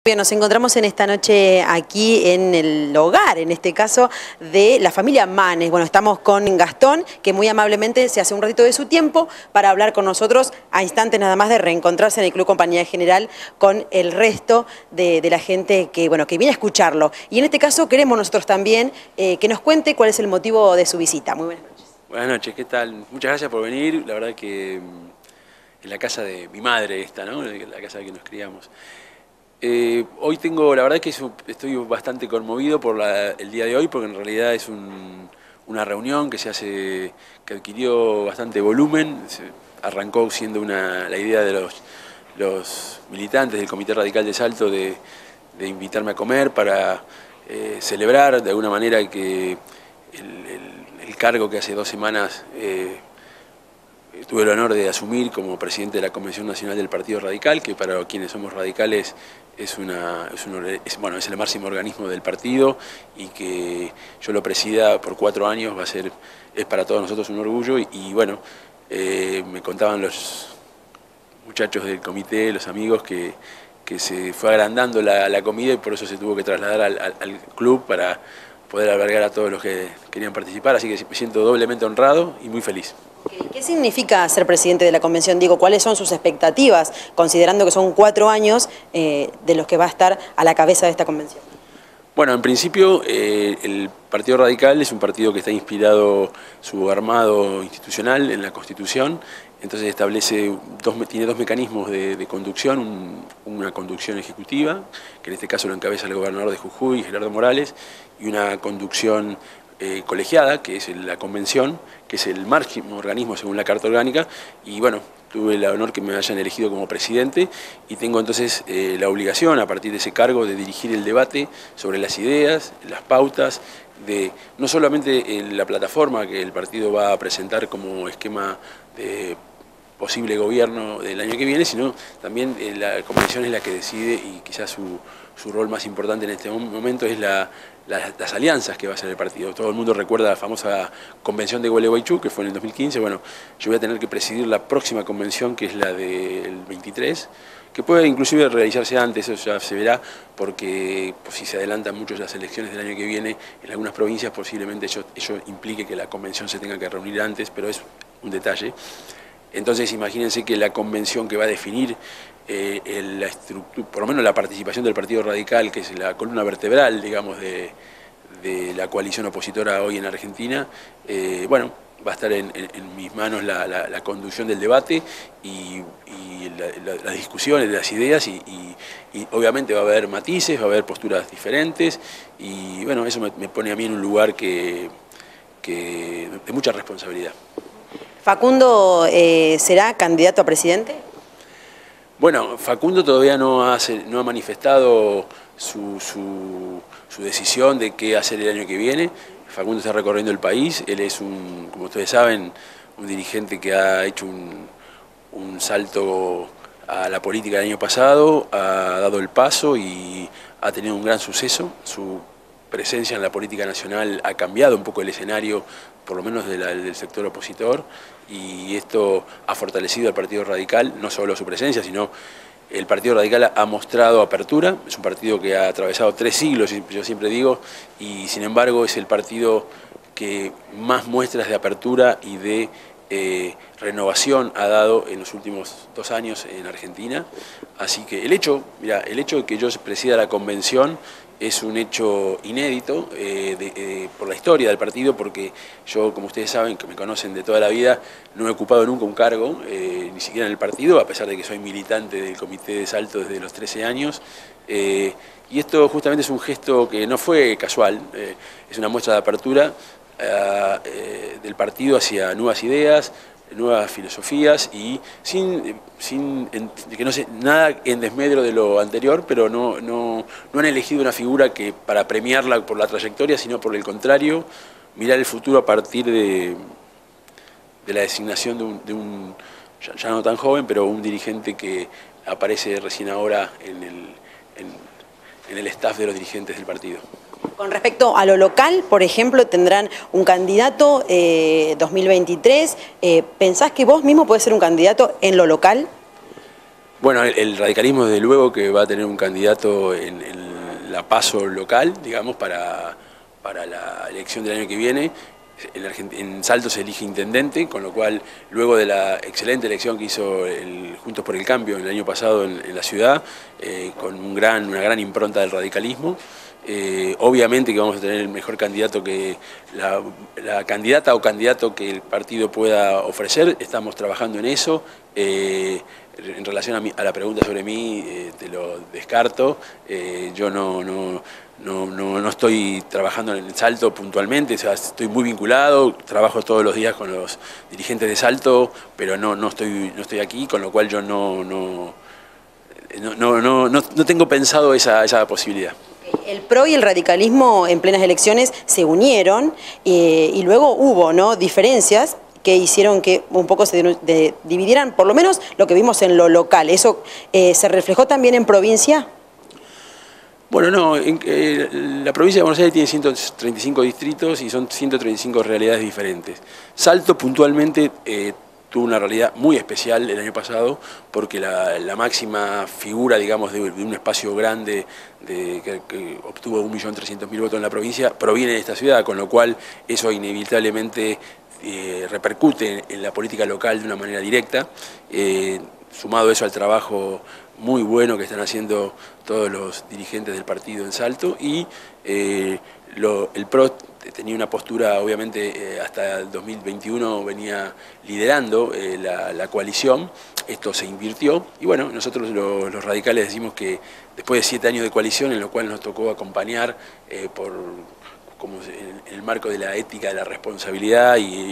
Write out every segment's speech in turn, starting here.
Bien, nos encontramos en esta noche aquí en el hogar, en este caso, de la familia Manes. Bueno, estamos con Gastón, que muy amablemente se hace un ratito de su tiempo para hablar con nosotros a instantes nada más de reencontrarse en el Club Compañía General con el resto de la gente que, bueno, que viene a escucharlo. Y en este caso queremos nosotros también que nos cuente cuál es el motivo de su visita. Muy buenas noches. Buenas noches, ¿qué tal? Muchas gracias por venir. La verdad que en la casa de mi madre esta, ¿no? La casa en la que nos criamos. Hoy tengo, la verdad que estoy bastante conmovido por el día de hoy, porque en realidad es una reunión que que adquirió bastante volumen. Arrancó siendo la idea de los militantes del Comité Radical de Salto de invitarme a comer para celebrar de alguna manera que el cargo que hace 2 semanas tuve el honor de asumir como presidente de la Convención Nacional del Partido Radical, que para quienes somos radicales es el máximo organismo del partido, y que yo lo presida por 4 años es para todos nosotros un orgullo. Y bueno, me contaban los muchachos del comité, los amigos, que se fue agrandando la comida y por eso se tuvo que trasladar al club para poder albergar a todos los que querían participar, así que me siento doblemente honrado y muy feliz. ¿Qué significa ser presidente de la convención? Digo, ¿cuáles son sus expectativas, considerando que son 4 años de los que va a estar a la cabeza de esta convención? Bueno, en principio el Partido Radical es un partido que está inspirado su armado institucional en la Constitución, entonces tiene 2 mecanismos de conducción, una conducción ejecutiva, que en este caso lo encabeza el gobernador de Jujuy, Gerardo Morales, y una conducción colegiada, que es la convención, que es el máximo organismo según la Carta Orgánica. Y bueno, tuve el honor que me hayan elegido como presidente y tengo entonces la obligación, a partir de ese cargo, de dirigir el debate sobre las ideas, las pautas, de no solamente la plataforma que el partido va a presentar como esquema de posible gobierno del año que viene, sino también la convención es la que decide, y quizás su rol más importante en este momento es las alianzas que va a hacer el partido. Todo el mundo recuerda la famosa convención de Gualeguaychú, que fue en el 2015. Bueno, yo voy a tener que presidir la próxima convención, que es la del 23, que puede inclusive realizarse antes, eso ya se verá, porque si se adelantan mucho las elecciones del año que viene, en algunas provincias posiblemente ello implique que la convención se tenga que reunir antes, pero es un detalle. Entonces imagínense que la convención que va a definir la estructura, por lo menos la participación del Partido Radical, que es la columna vertebral, digamos, de la coalición opositora hoy en Argentina, bueno, va a estar en mis manos la conducción del debate y las discusiones de las ideas, y obviamente va a haber matices, va a haber posturas diferentes, y bueno, eso me pone a mí en un lugar de mucha responsabilidad. ¿Facundo será candidato a presidente? Bueno, Facundo todavía no ha manifestado su decisión de qué hacer el año que viene. Facundo está recorriendo el país. Él es como ustedes saben, un dirigente que ha hecho un salto a la política el año pasado, ha dado el paso y ha tenido un gran suceso. Su presencia en la política nacional ha cambiado un poco el escenario, por lo menos del sector opositor, y esto ha fortalecido al Partido Radical, no solo su presencia, sino el Partido Radical ha mostrado apertura. Es un partido que ha atravesado 3 siglos, yo siempre digo, y sin embargo es el partido que más muestras de apertura y de renovación ha dado en los últimos 2 años en Argentina. Así que el hecho de que yo presida la convención es un hecho inédito por la historia del partido, porque yo, como ustedes saben, que me conocen de toda la vida, no he ocupado nunca un cargo, ni siquiera en el partido, a pesar de que soy militante del Comité de Salto desde los 13 años. Y esto justamente es un gesto que no fue casual, es una muestra de apertura del partido hacia nuevas ideas, nuevas filosofías, y que no sé nada en desmedro de lo anterior, pero no han elegido una figura que para premiarla por la trayectoria, sino por el contrario, mirar el futuro a partir de la designación de un ya no tan joven, pero un dirigente que aparece recién ahora en el staff de los dirigentes del partido. Con respecto a lo local, por ejemplo, tendrán un candidato 2023. ¿Pensás que vos mismo podés ser un candidato en lo local? Bueno, el radicalismo desde luego que va a tener un candidato en la PASO local, digamos, para la elección del año que viene. En Salto se elige intendente, con lo cual luego de la excelente elección que hizo el Juntos por el Cambio el año pasado en la ciudad, con una gran impronta del radicalismo, obviamente que vamos a tener el mejor candidato que la candidata o candidato que el partido pueda ofrecer. Estamos trabajando en eso. En relación a la pregunta sobre mí, te lo descarto. Yo no estoy trabajando en el Salto puntualmente, o sea, estoy muy vinculado, trabajo todos los días con los dirigentes de Salto, pero no estoy aquí, con lo cual yo no tengo pensado esa posibilidad. El PRO y el radicalismo en plenas elecciones se unieron y luego hubo, ¿no?, diferencias que hicieron que un poco se dividieran, por lo menos lo que vimos en lo local. ¿Eso se reflejó también en provincia? Bueno, no, la provincia de Buenos Aires tiene 135 distritos y son 135 realidades diferentes. Salto puntualmente tuvo una realidad muy especial el año pasado porque la máxima figura, digamos, de un espacio grande que obtuvo 1.300.000 votos en la provincia proviene de esta ciudad, con lo cual eso inevitablemente repercute en la política local de una manera directa. Sumado eso al trabajo muy bueno que están haciendo todos los dirigentes del partido en Salto y el PRO tenía una postura, obviamente hasta el 2021 venía liderando la coalición. Esto se invirtió y bueno, nosotros los radicales decimos que después de 7 años de coalición en lo cual nos tocó acompañar como en el marco de la ética, de la responsabilidad y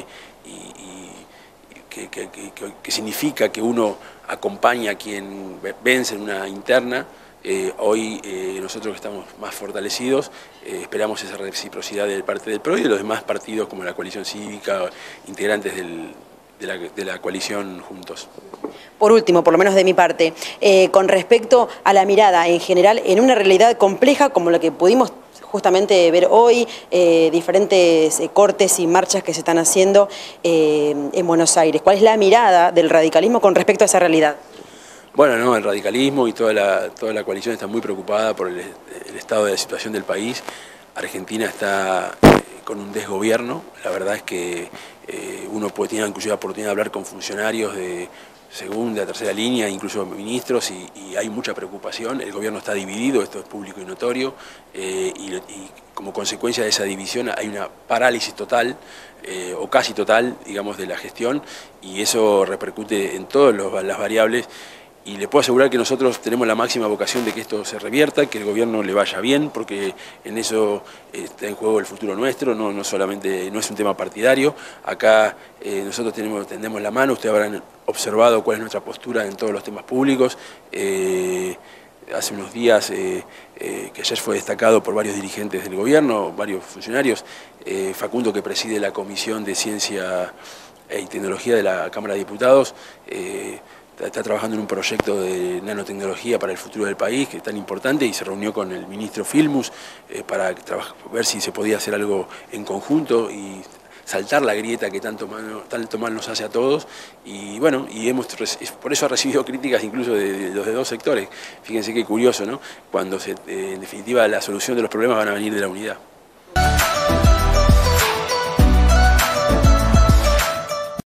que significa que uno acompaña a quien vence en una interna. Hoy nosotros que estamos más fortalecidos esperamos esa reciprocidad de parte del PRO y de los demás partidos como la coalición cívica, integrantes de la coalición Juntos. Por último, por lo menos de mi parte, con respecto a la mirada en general en una realidad compleja como la que pudimos justamente ver hoy, diferentes cortes y marchas que se están haciendo en Buenos Aires. ¿Cuál es la mirada del radicalismo con respecto a esa realidad? Bueno, no, el radicalismo y toda la coalición está muy preocupada por el estado de la situación del país. Argentina está con un desgobierno. La verdad es que uno tiene incluso la oportunidad de hablar con funcionarios de segunda, tercera línea, incluso ministros, y hay mucha preocupación. El gobierno está dividido, esto es público y notorio, y como consecuencia de esa división hay una parálisis total, o casi total, digamos, de la gestión, y eso repercute en todas las variables. Y le puedo asegurar que nosotros tenemos la máxima vocación de que esto se revierta, que el gobierno le vaya bien, porque en eso está en juego el futuro nuestro, no solamente, no es un tema partidario. Acá nosotros tendemos la mano, ustedes habrán observado cuál es nuestra postura en todos los temas públicos. Hace unos días, que ayer fue destacado por varios dirigentes del gobierno, varios funcionarios, Facundo, que preside la Comisión de Ciencia y Tecnología de la Cámara de Diputados, está trabajando en un proyecto de nanotecnología para el futuro del país, que es tan importante, y se reunió con el ministro Filmus para ver si se podía hacer algo en conjunto y saltar la grieta que tanto mal nos hace a todos. Y bueno, por eso ha recibido críticas incluso de los de dos sectores. Fíjense qué curioso, ¿no? Cuando en definitiva la solución de los problemas van a venir de la unidad.